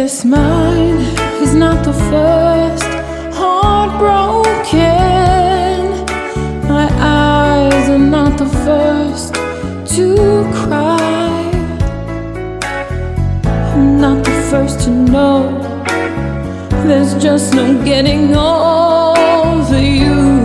This mind is not the first heartbroken. My eyes are not the first to cry. I'm not the first to know there's just no getting over you.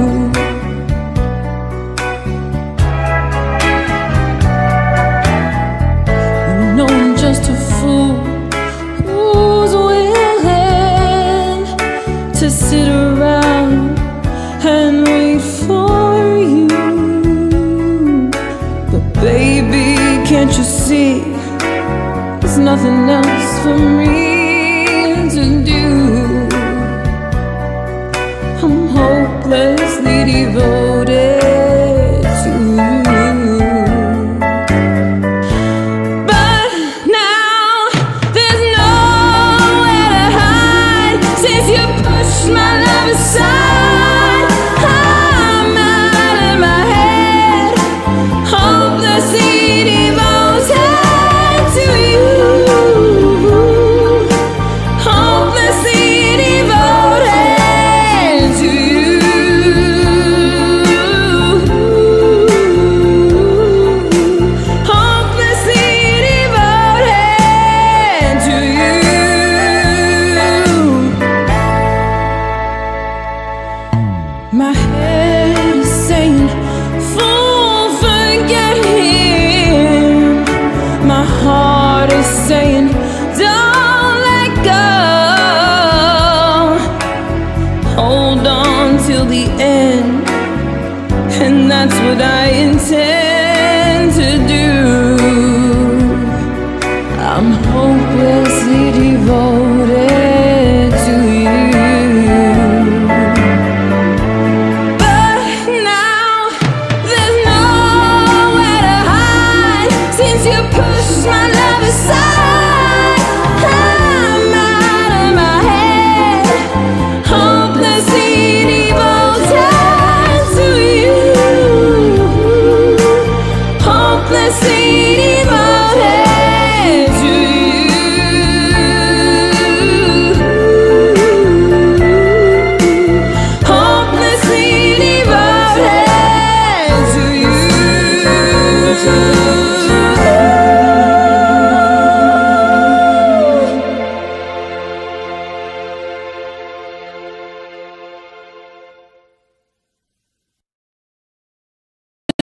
You know I'm just a fool who's willing to sit around and wait for you. But baby, can't you see there's nothing else for me to do? I'm hopelessly devoted to you. But now there's nowhere to hide since you pushed my love aside. I'm out of my head, hopelessly devoted to you. Hopelessly devoted to you. Hopelessly devoted to you. My head is saying, fool, forget him. My heart is saying, don't let go. Hold on till the end, and that's what I intend to do. I'm hopelessly